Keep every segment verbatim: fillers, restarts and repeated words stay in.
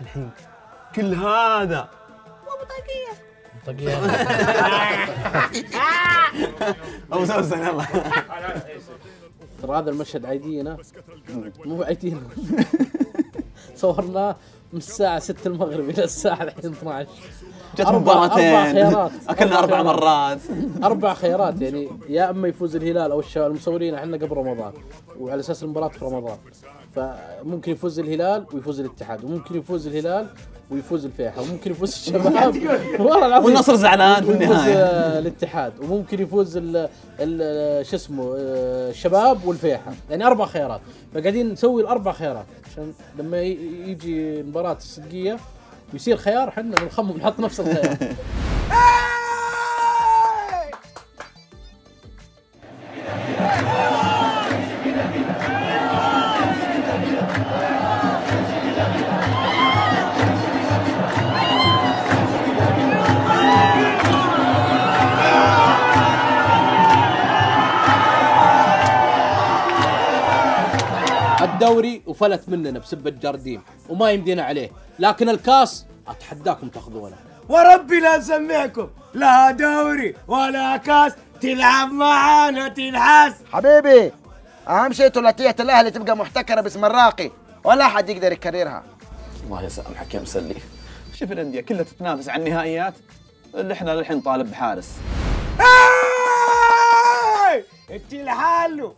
الحين كل هذا بطاقية طقية ابو سوسن يلا. ترى هذا المشهد عايدينا مو عايدينا صورناه من الساعة ستة المغرب إلى الساعة الحين اثنعش. جت مباراتين أربع خيارات أكلنا أربع, أربع مرات. أربع خيارات يعني يا أما يفوز الهلال أو الشباب المصورين احنا قبل رمضان وعلى أساس المباراة في رمضان، فممكن يفوز الهلال ويفوز الاتحاد، وممكن يفوز الهلال ويفوز الفيحة، وممكن يفوز الشباب والنصر زعلان في النهاية الاتحاد، وممكن يفوز ال ال شو اسمه الشباب والفيحة. يعني أربع خيارات، فقاعدين نسوي الأربع خيارات عشان لما يجي مباراة الصدقية ويصير خيار حنا بنخمم نحط نفس الخيار. الدوري وفلت مننا بسبة جارديم وما يمدينا عليه، لكن الكاس اتحداكم تاخذونه. وربي لا نسمعكم لا دوري ولا كاس، تلعب معانا تنحاس. حبيبي اهم شيء ثلاثية الاهلي تبقى محتكرة باسم الراقي ولا حد يقدر يكررها. الله يسامحك يا مسلي، شوف الاندية كلها تتنافس على النهائيات اللي احنا للحين طالب بحارس. انت لحاله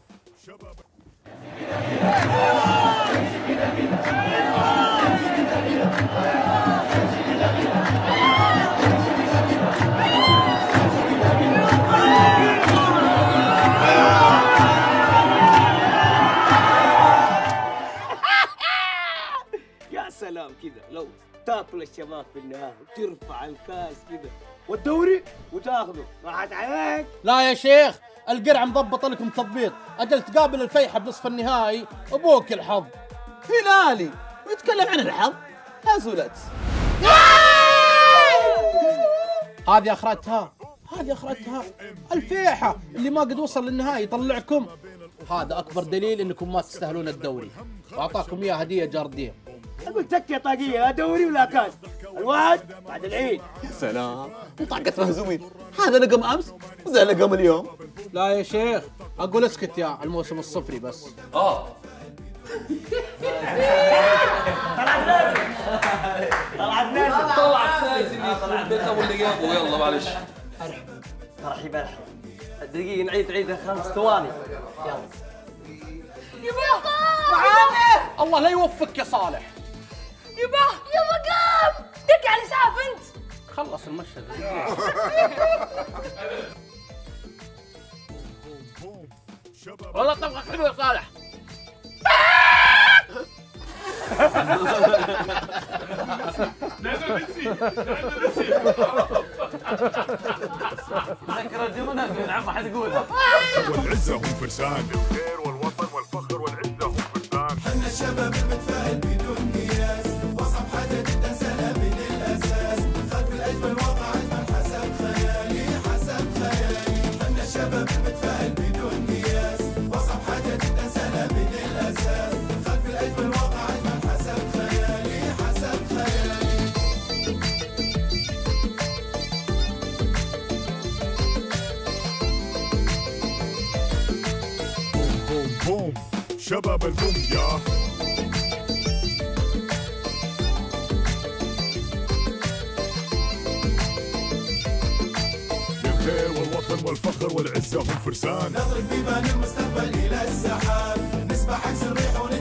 يا سلام كذا لو تاكل الشباب في النهاية وترفع الكاس كذا والدوري وتاخذه، راحت عليك. لا يا شيخ القرعة مضبط لكم تضبيط، اجل تقابل الفيحة بنصف النهائي ابوك الحظ. هلالي ويتكلم عن الحظ يا زولت. هذه اخرتها هذه اخرتها الفيحة اللي ما قد وصل للنهائي يطلعكم. هذا اكبر دليل انكم ما تستاهلون الدوري، واعطاكم اياه هدية جارديم. قلت لك يا طاقية لا دوري ولا كاس، الواحد بعد العيد. سلام طاقة مهزومين، هذا لقم امس وذا لقم اليوم. لا يا شيخ اقول اسكت يا الموسم الصفري بس. اه طلعت نازل طلعت نازل طلعت نازل طلعت بيت ابو اللي قبله. يلا معلش ترحيب الحين الدقيقة نعيد عيد خمس ثواني. يلا يبا معانا الله لا يوفقك يا صالح. يبا يلا قام دق على الاسعاف انت. خلص المشهد. والله طبخة حلوة يا صالح. ذكر الجملة نعم حد يقولها. والعزة هم فرسان الخير والوطن والفخر والعزة هم فرسان. حنا الشباب المتفائل بدون قياس، وصف حدد التسنى من الأساس، خلف الأجمل واقع أجمل حسب خيالي حسب خيالي. حنا الشباب المتفائل بدون قياس، وصف حدد التسنى من الأساس، خلف الأجمل واقع أجمل حسب خيالي حسب خيالي. بوم بوم شباب البوم يا للخير والوطن والفخر والعزة هم فرسان. نضرب بيبان المستقبل إلى السحاب، نسبح عكس الريح